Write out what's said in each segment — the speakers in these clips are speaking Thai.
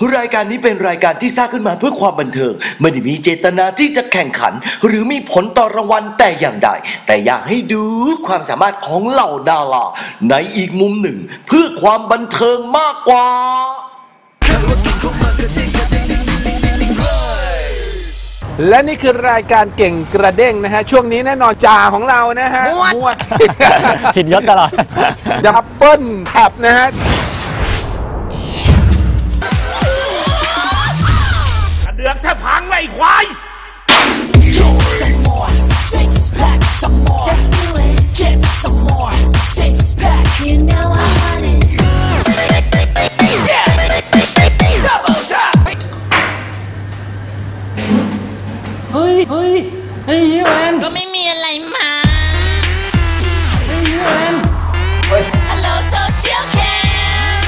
รายการนี้เป็นรายการที่สร้างขึ้นมาเพื่อความบันเทิงไม่ได้มีเจตนาที่จะแข่งขันหรือมีผลต่อรางวัลแต่อย่างใดแต่อยากให้ดูความสามารถของเหล่าดาราในอีกมุมหนึ่งเพื่อความบันเทิงมากกว่าและนี่คือรายการเก่งกระเด้งนะฮะช่วงนี้แน่นอนจ่าของเรานะฮะมั่วผิดยศตลอดดับเบิ้ลแท็บนะฮะเดือกแทบพังเลยควายเฮ้ยฮิวแอนก็ไม่มีอะไรมาฮิวแอนฮัลโหลโซเชียลแคม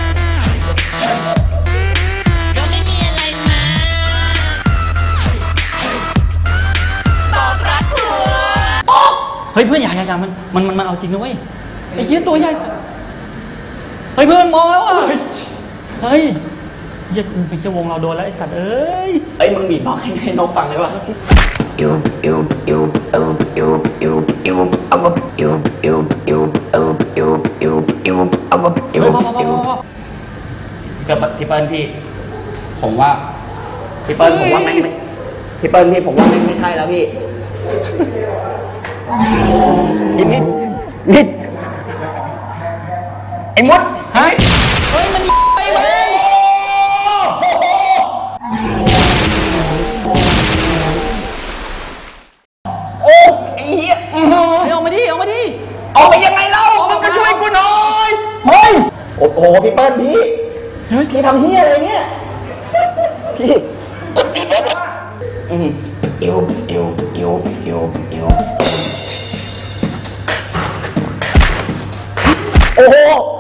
ก็ไม่มีอะไรมาบอกรักหัวเฮ้ยเพื่อนอย่ามันเอาจริงนะเว้ยไอ้เหี้ยตัวใหญ่เฮ้ยเพื่อนมองแล้วอ่ะเฮ้ยยังจะวงเราโดนแล้วไอ้สัตว์เอ้ยมึงบีบบอกให้นกฟังเลยว่ะกับพี่เปิ้ลพี่ผมว่าพี่เปิ้ลผมว่าพี่เปิ้ลพี่ผมว่าไม่ใช่แล้วพี่นิดไอ้มดเฮ้ยมันไปเลยโอ้ไอ้เหี้ยเอามาดิออกไปยังไงเล่ามันก็ช่วยกูหน่อยเฮ้ยโอ้โหพี่เปิ้ลพี่ทำเหี้ยอะไรเนี่ยพี่เอวโอ้โห